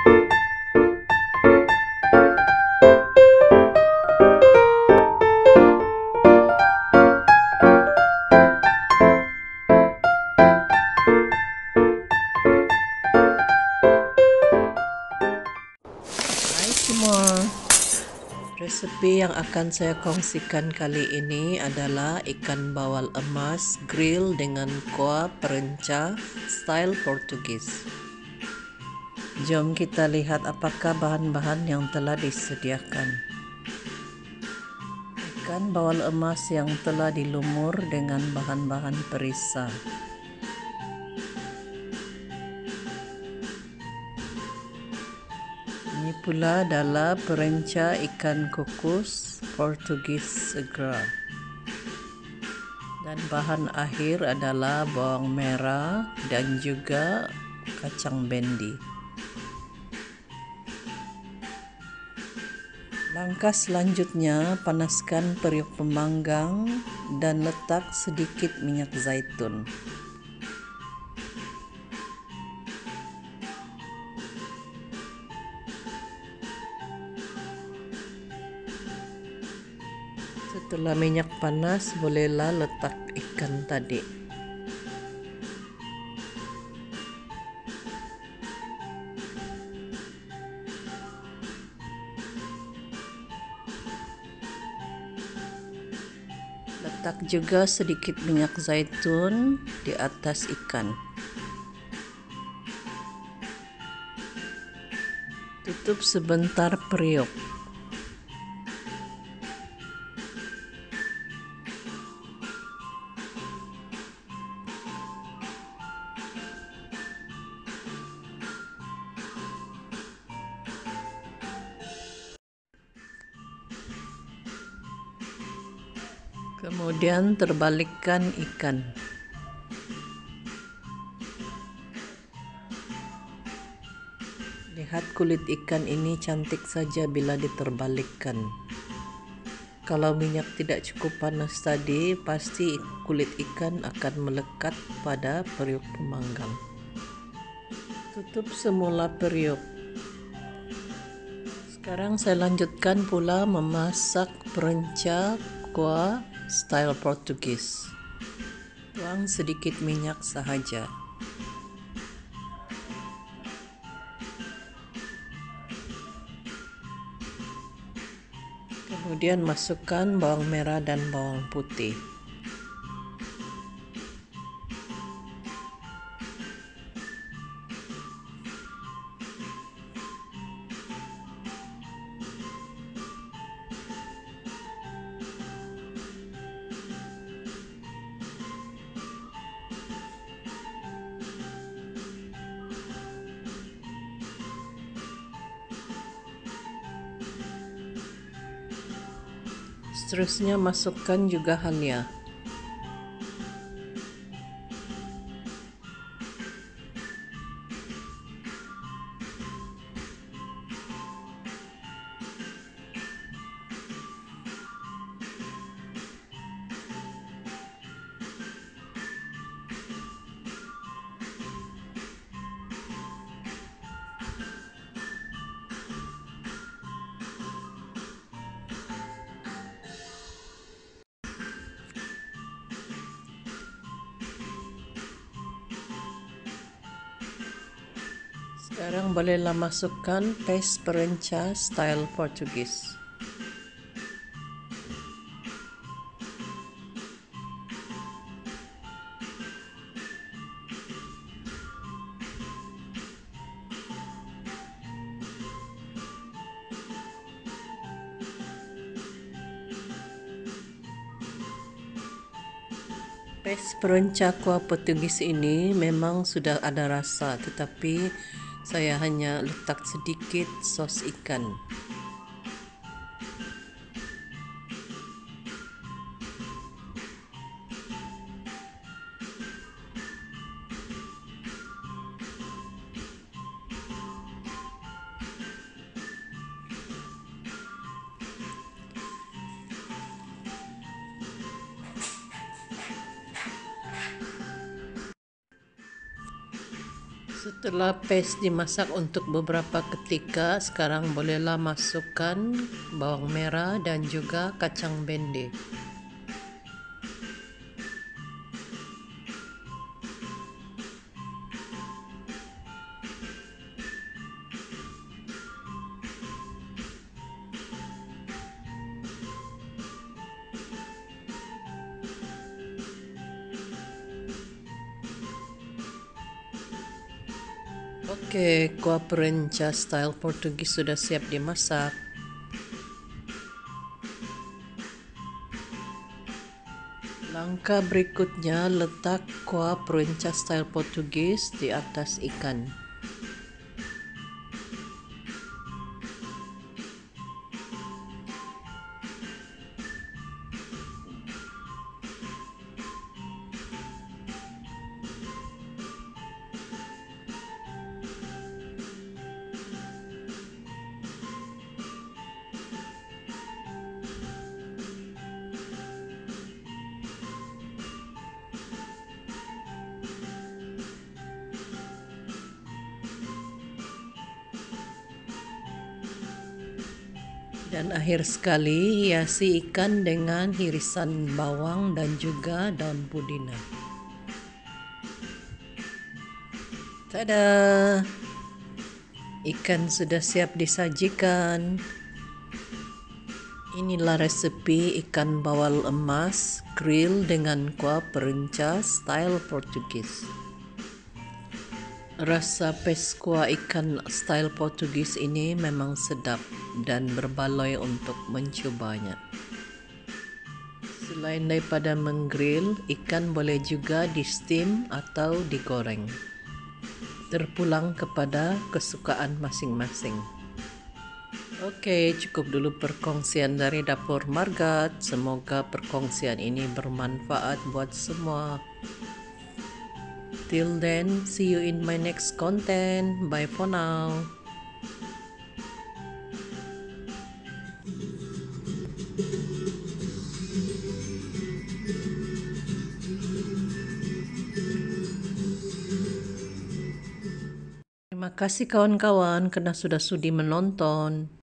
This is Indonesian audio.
Hai semua, resepi yang akan saya kongsikan kali ini adalah ikan bawal emas grill dengan kuah perenca style Portugis. Jom kita lihat apakah bahan-bahan yang telah disediakan. Ikan bawal emas yang telah dilumur dengan bahan-bahan perisa. Ini pula adalah perenca ikan kukus Portugis segar. Dan bahan akhir adalah bawang merah dan juga kacang bendi. Langkah selanjutnya, panaskan periuk pemanggang dan letak sedikit minyak zaitun. Setelah minyak panas, bolehlah letak ikan tadi. Letak juga sedikit minyak zaitun di atas ikan. Tutup sebentar periuk. Kemudian terbalikkan ikan. Lihat kulit ikan ini cantik saja bila diterbalikkan. Kalau minyak tidak cukup panas tadi, pasti kulit ikan akan melekat pada periuk pemanggang. Tutup semula periuk. Sekarang saya lanjutkan pula memasak perenca kuah style Portugis. Tuang sedikit minyak sahaja. Kemudian masukkan bawang merah dan bawang putih. Seterusnya masukkan juga halnya. Sekarang bolehlah masukkan paste perenca style Portugis. Paste perenca kuah Portugis ini memang sudah ada rasa, tetapi saya hanya letak sedikit sos ikan. Setelah paste dimasak untuk beberapa ketika, sekarang bolehlah masukkan bawang merah dan juga kacang bende. Oke, kuah perenca style Portugis sudah siap dimasak. Langkah berikutnya, letak kuah perenca style Portugis di atas ikan. Dan akhir sekali, hiasi ikan dengan irisan bawang dan juga daun pudina. Tada! Ikan sudah siap disajikan. Inilah resep ikan bawal emas grill dengan kuah perenca style Portugis. Rasa paste kuah ikan style Portugis ini memang sedap dan berbaloi untuk mencobanya. Selain daripada menggrill, ikan boleh juga di-steam atau digoreng. Terpulang kepada kesukaan masing-masing. Oke, cukup dulu perkongsian dari Dapur Margat. Semoga perkongsian ini bermanfaat buat semua. Till then, see you in my next content. Bye for now. Terima kasih kawan-kawan karena sudah sudi menonton.